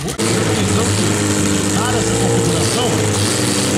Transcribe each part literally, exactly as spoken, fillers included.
Dar essa configuração.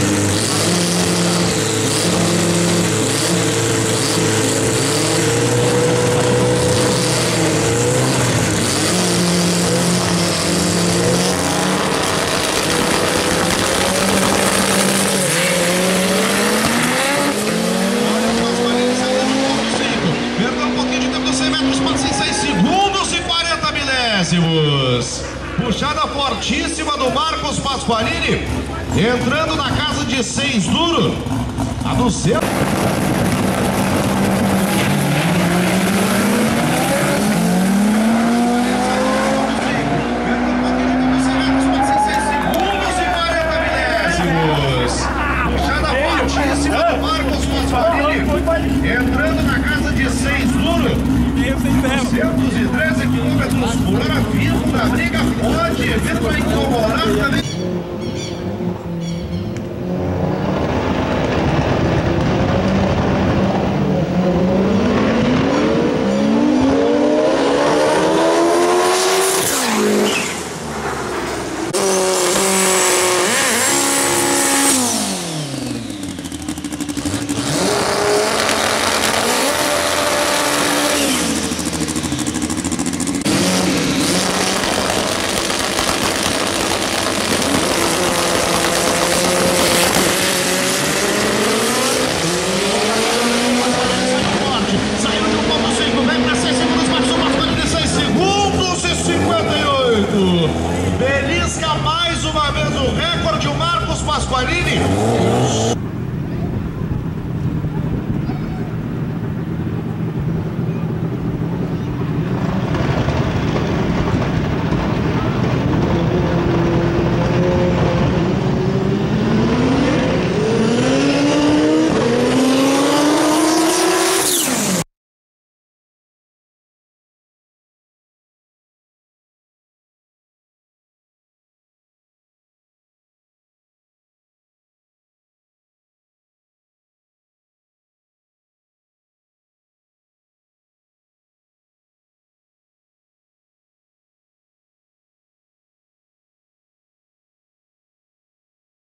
Puxada fortíssima do Marcos Pasqualini, entrando na casa de seis duro. A do céu. Puxada fortíssima do Marcos Pasqualini, entrando na casa de seis duro. duzentos e treze quilômetros por hora, vindo na briga, pode vir para incomodar também. Belisca mais uma vez o recorde, o Marcos Pasqualini.